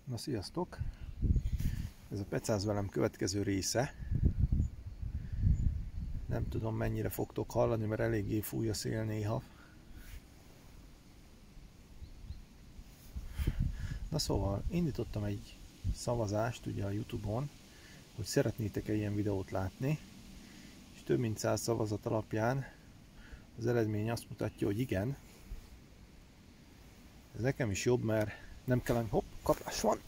Na sziasztok! Ez a Pecáz velem következő része. Nem tudom mennyire fogtok hallani, mert eléggé fúj a szél néha. Na szóval, indítottam egy szavazást ugye a YouTube-on, hogy szeretnétek-e ilyen videót látni, és több mint 100 szavazat alapján az eredmény azt mutatja, hogy igen. Ez nekem is jobb, mert nem kell, hopp, kapás van.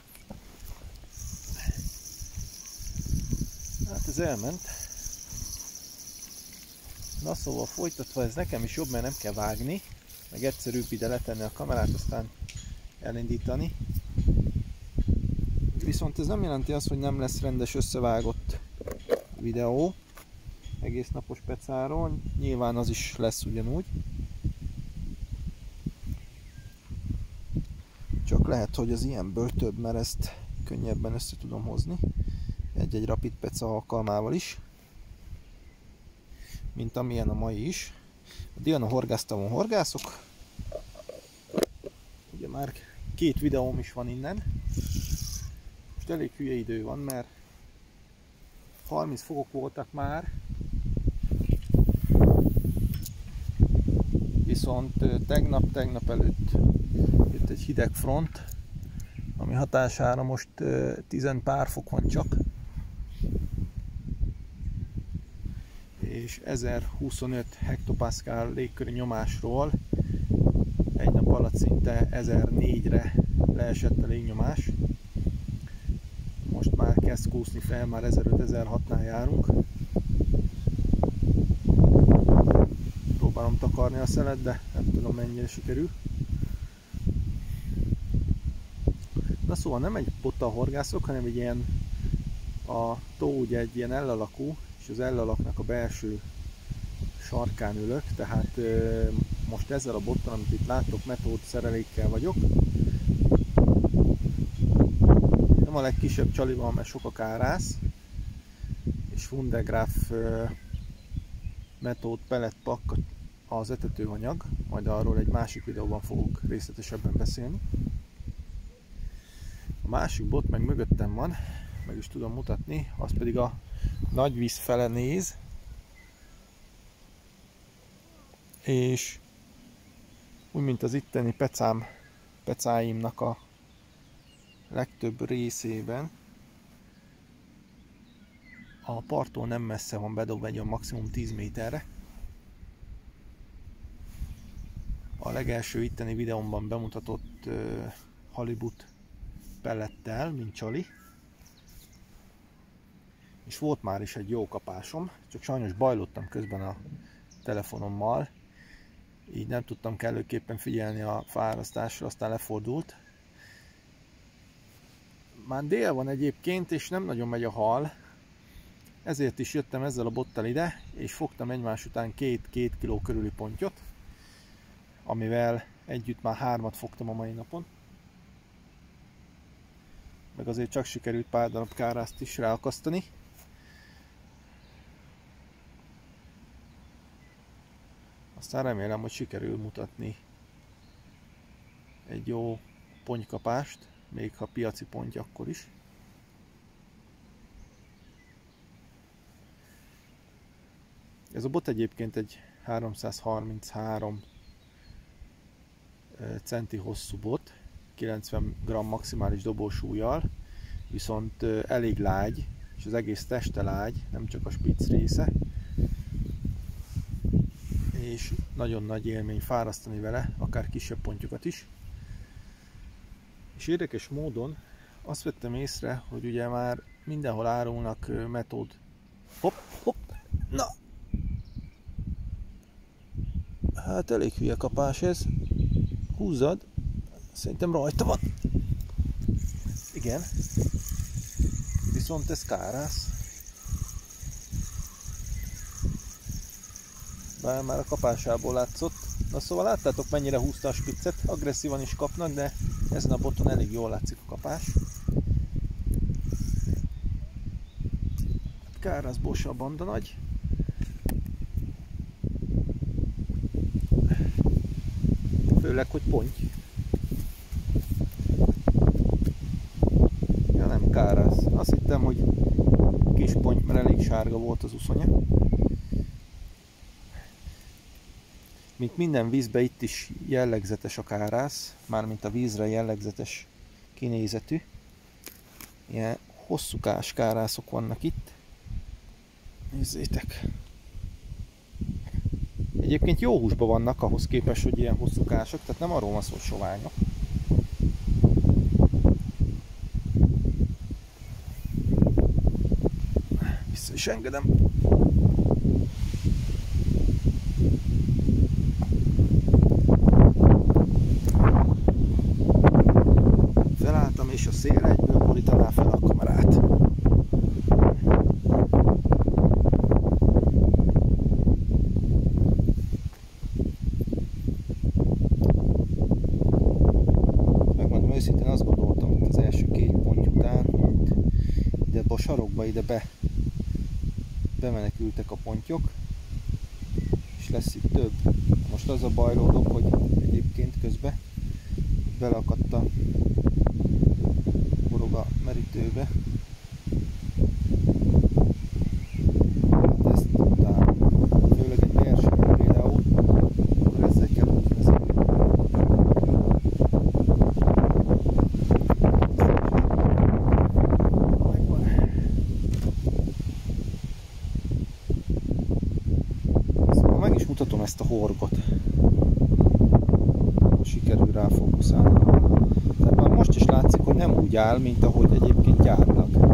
Hát ez elment. Na szóval folytatva, ez nekem is jobb, mert nem kell vágni, meg egyszerűbb ide letenni a kamerát, aztán elindítani. Viszont ez nem jelenti azt, hogy nem lesz rendes összevágott videó egész napos Pecáról. Nyilván az is lesz ugyanúgy. Csak lehet, hogy az ilyenből több, mert ezt könnyebben össze tudom hozni. Egy-egy Rapid Peca alkalmával is. Mint amilyen a mai is. A Diana horgásztavon horgászok. Ugye már 2 videóm is van innen. Most elég hülye idő van, mert 30 fokok voltak már. Viszont tegnap előtt jött egy hideg front, ami hatására most 10 pár fok van csak. És 1025 hektopaszkál légköri nyomásról egy nap alatt szinte 1004-re leesett a légnyomás. Most már kezd kúszni fel, már 1005-1006-nál járunk. Próbálom takarni a szelet, de nem tudom mennyire sikerül. Na szóval nem egy bottal horgászok, hanem egy ilyen, a tó ugye egy ilyen L alakú, és az L alaknak a belső sarkán ülök, tehát most ezzel a bottal, amit itt láttok, metód szerelékkel vagyok. Nem a legkisebb csalival, mert sok a kárász, és Fundegraf metód pellet pak az etetőanyag, majd arról egy másik videóban fogok részletesebben beszélni. A másik bot meg mögöttem van, meg is tudom mutatni, az pedig a nagy víz fele néz, és úgy, mint az itteni pecáimnak a legtöbb részében, a parttól nem messze van bedobva egy maximum 10 méterre. A legelső itteni videómban bemutatott halibut pellettel, mint csali. És volt már is egy jó kapásom, csak sajnos bajlottam közben a telefonommal, így nem tudtam kellőképpen figyelni a fárasztásra, aztán lefordult. Már dél van egyébként, és nem nagyon megy a hal, ezért is jöttem ezzel a bottal ide, és fogtam egymás után 2 kg körüli pontyot, amivel együtt már 3-at fogtam a mai napon. Meg azért csak sikerült pár darab kárászt is ráakasztani. Aztán remélem, hogy sikerül mutatni egy jó pontkapást, még ha piaci ponty akkor is. Ez a bot egyébként egy 333 centi hosszú bot, 90 g maximális dobósúlyjal, viszont elég lágy, és az egész teste lágy, nem csak a spitz része. És nagyon nagy élmény fárasztani vele, akár kisebb pontyokat is. És érdekes módon azt vettem észre, hogy ugye már mindenhol árulnak metód. Hopp, hopp, na! Hát elég hülye kapás ez. Húzzad. Szerintem rajta van. Igen. Viszont ez kárász. Bár már a kapásából látszott. Na szóval láttátok, mennyire húzta a spiccet. Agresszívan is kapnak, de ezen a boton elég jól látszik a kapás. Kárászból se a banda nagy. Főleg, hogy ponty. kárász. Azt hittem, hogy kis ponty, mert elég sárga volt az uszonya. Mint minden vízbe, itt is jellegzetes a kárász, mármint a vízre jellegzetes kinézetű. Ilyen hosszúkás kárászok vannak itt. Nézzétek! Egyébként jó húsban vannak ahhoz képest, hogy ilyen hosszúkások, tehát nem arról van szó, soványok. Vissza is engedem. Felálltam, és a szélre egyből borítaná fel a kamerát. Megmondom őszintén, azt gondoltam itt az első két pont után, hogy ide a sarokba ide bemenekültek a pontyok, és lesz itt több. Most az a bajlódok, hogy egyébként közben belakadt a horog a merítőbe. Hát ezt utálom. Főleg egy versenyen például, akkor ezzel kell húzni. Szóval meg is mutatom ezt a horgot. Sikerül rá fókuszálni. Tehát már most is látszik, hogy nem úgy áll, mint ahogy egyébként járnak.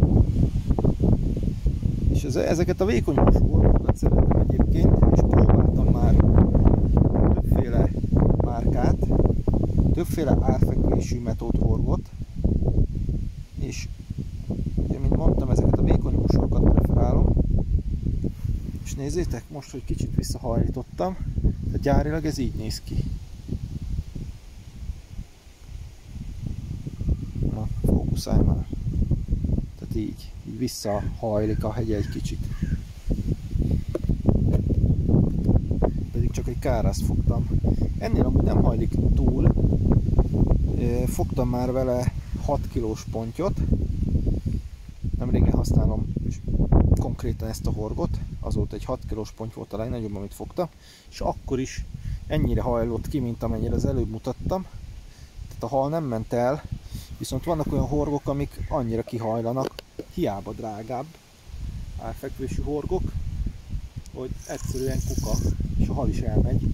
És ezeket a vékony horgokat szeretem egyébként, és próbáltam már többféle márkát, többféle árfekvésű metódhorgot, és ugye, mint mondtam, ezeket a vékony húsokat preferálom. És nézzétek, most, hogy kicsit visszahajlítottam, de gyárilag ez így néz ki. Na, fókuszálj már. Tehát így visszahajlik a hegy egy kicsit. Pedig csak egy kárászt fogtam. Ennél amúgy nem hajlik túl. Fogtam már vele 6 kilós pontyot. Nem régen használom konkrétan ezt a horgot. Azóta egy 6 kilós ponty volt a legnagyobb, amit fogtam. És akkor is ennyire hajlott ki, mint amennyire az előbb mutattam. Tehát a hal nem ment el. Viszont vannak olyan horgok, amik annyira kihajlanak, hiába drágább árfekvésű horgok, hogy egyszerűen kuka, és a hal is elmegy.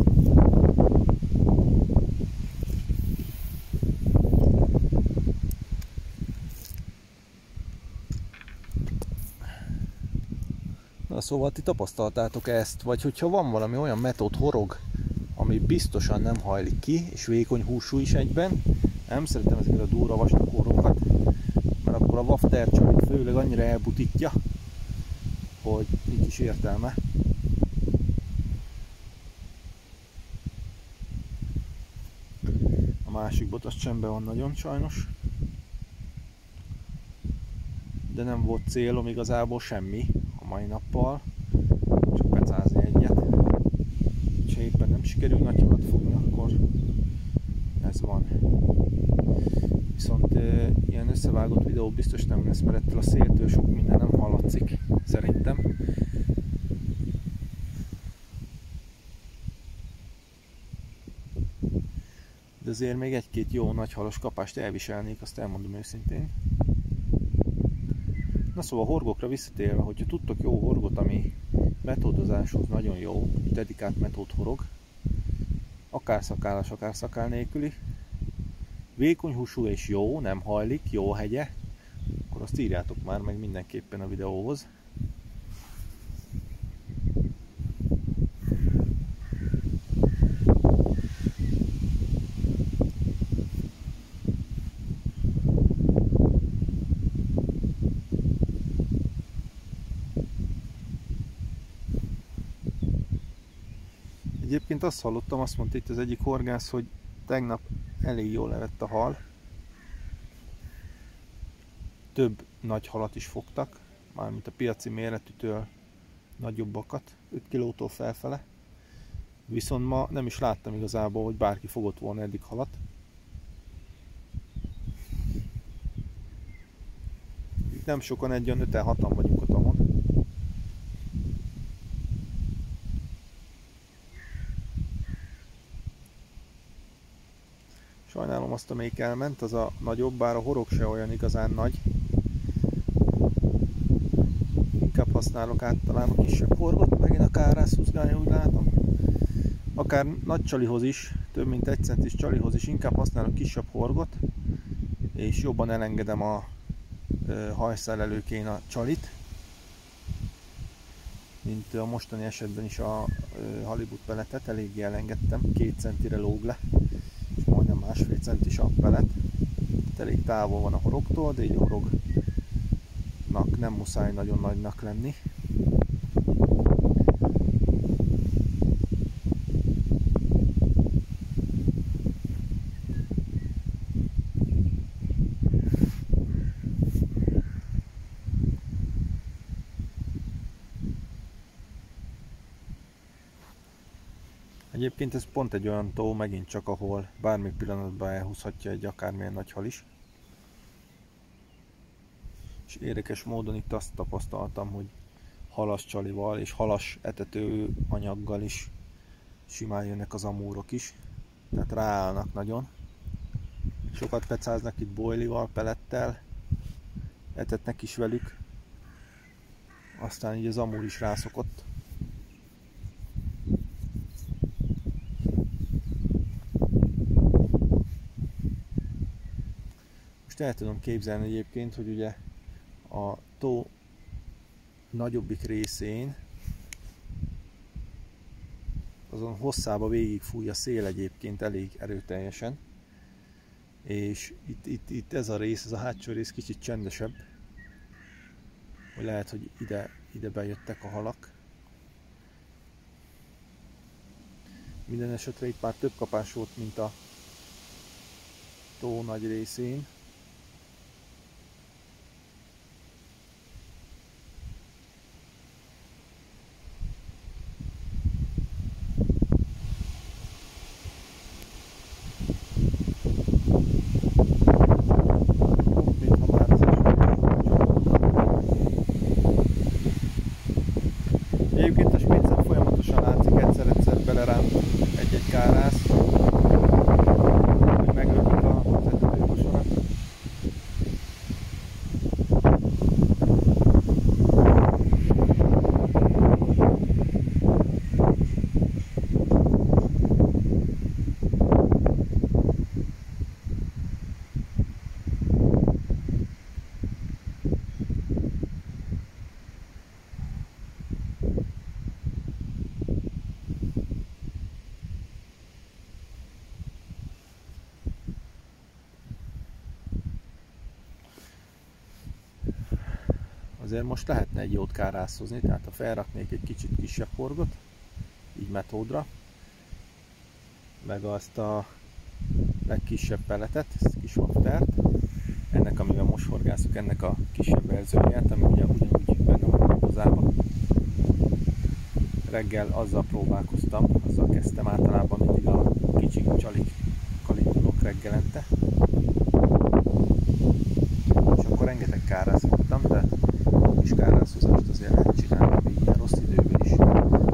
Na szóval ti tapasztaltátok ezt, vagy hogyha van valami olyan metód horog, ami biztosan nem hajlik ki, és vékony húsú is egyben, nem szeretem ezeket a durva vastag horgokat, mert akkor a waftercsavit főleg annyira elbutítja, hogy nincs is értelme. A másik bot az csendben van nagyon sajnos, de nem volt célom igazából semmi a mai nappal, csak pecázni egyet. Ha éppen nem sikerül nagy halat fogni, akkor ez van. Viszont ilyen összevágott videó biztos nem lesz, mert ettől a széltől sok minden nem hallatszik, szerintem. De azért még egy-két jó nagy halos kapást elviselnék, azt elmondom őszintén. Na szóval a horgokra visszatérve, hogyha tudtok jó horgot, ami metódozáshoz nagyon jó, dedikált metódhorog, akár szakállas, akár szakál nélküli, vékony húsú és jó, nem hajlik, jó hegye, akkor azt írjátok már meg mindenképpen a videóhoz. Egyébként azt hallottam, azt mondta itt az egyik horgász, hogy tegnap elég jól levett a hal. Több nagy halat is fogtak, mármint a piaci méretűtől nagyobbakat, 5 kilótól felfele. Viszont ma nem is láttam igazából, hogy bárki fogott volna eddig halat. nem sokan, egy olyan 5-6-an vagyunk a tavon. Sajnálom, azt amelyik elment, az a nagyobb, bár a horog se olyan igazán nagy. Inkább használok általában kisebb horgot, megint a kárász húzgálja, úgy látom. Akár nagy csalihoz is, több mint 1 centis csalihoz is inkább használok kisebb horgot, és jobban elengedem a hajszálelőkén a csalit, mint a mostani esetben is a halibut peletet, eléggé elengedtem, 2 centire lóg le, és majdnem 1,5 centis a pelet. Elég távol van a horogtól, de így a horognak nem muszáj nagyon nagynak lenni. Egyébként ez pont egy olyan tó, megint csak, ahol bármi pillanatban elhúzhatja egy akármilyen nagy hal is. És érdekes módon itt azt tapasztaltam, hogy halas csalival és halas etető anyaggal is simán jönnek az amúrok is. Tehát ráállnak nagyon. Sokat pecáznak itt bojlival, pelettel, etetnek is velük. Aztán így az amúr is rászokott. El tudom képzelni egyébként, hogy ugye a tó nagyobbik részén azon hosszába végig fúj a szél egyébként elég erőteljesen, és itt ez a rész, ez a hátsó rész kicsit csendesebb, hogy lehet, hogy ide bejöttek a halak. Minden esetre itt már több kapás volt, mint a tó nagy részén. Egyébként a spiccen folyamatosan látszik, egyszer-egyszer beleránt egy-egy kárász, hogy meglökik az etetőkosarat. Azért most lehetne egy jót kárászozni, tehát ha felraknék egy kicsit kisebb horgot, így metódra, meg azt a legkisebb peletet, ezt kis waftert, ennek, amivel most horgászok, ennek a kisebb verzióját, ami ugye ugyanúgy benne van a hozában. Reggel azzal próbálkoztam, azzal kezdtem, általában mindig a kicsi csalik kalindulok reggelente. És akkor rengeteg kárász fogtam, de a kis kárászozást azért lehet csinálni, így ilyen rossz időben is.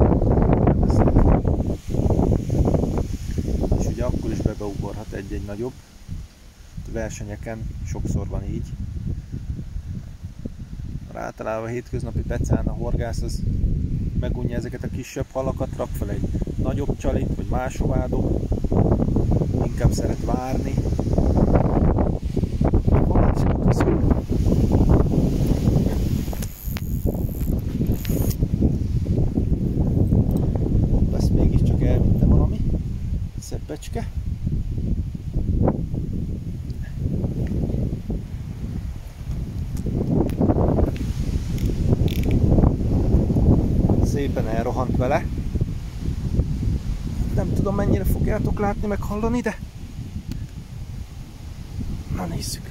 És ugye akkor is beugorhat egy-egy nagyobb. A versenyeken sokszor van így. Általában a hétköznapi pecán a horgász az megunja ezeket a kisebb halakat, rak fel egy nagyobb csalit, vagy máshová dob. Inkább szeret várni. Ezt mégiscsak elvitte valami szebbecske. Szépen elrohant vele. Nem tudom, mennyire fogjátok látni, meg hallani, de na nézzük.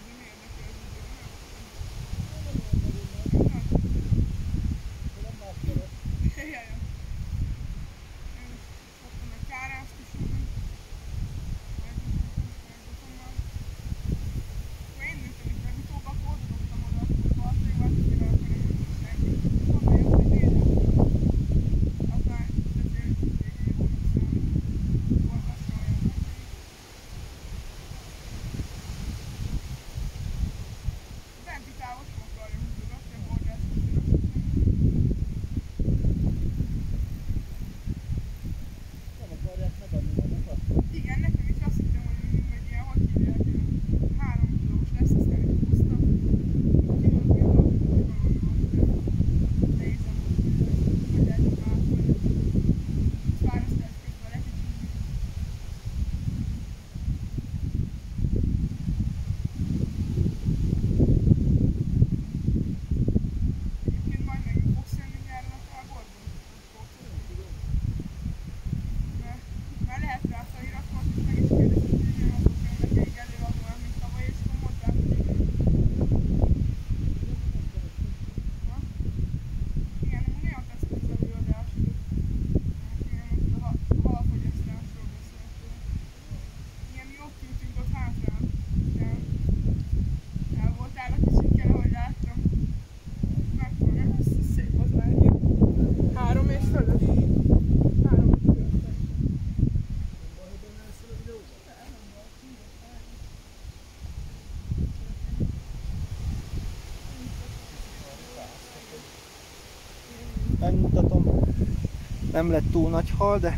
Megmutatom, nem lett túl nagy hal, de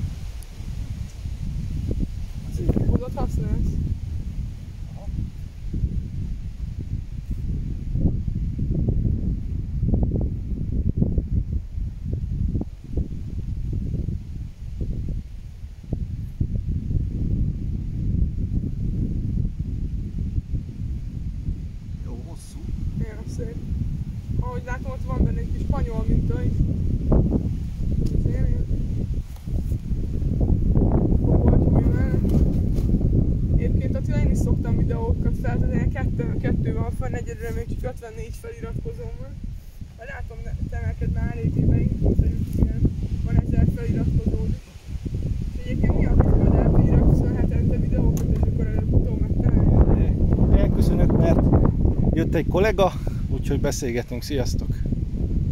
Tudod használsz? jó hosszú. Igen, szép. Ahogy látom, ott van benne egy kis spanyol minta is. Egyébként ott én is szoktam videókat fel, tehát kettő van fel, negyedre még csak 54 feliratkozóm van. Ha látom, te neked már elég éve indult, hogy van 1000 feliratkozód is. És egyébként mi a titkod, elfeliratkozol hetente videókat, és akkor előbb-utóbb megtalálni? Elköszönök, mert jött egy kollega, úgyhogy beszélgetünk. Sziasztok!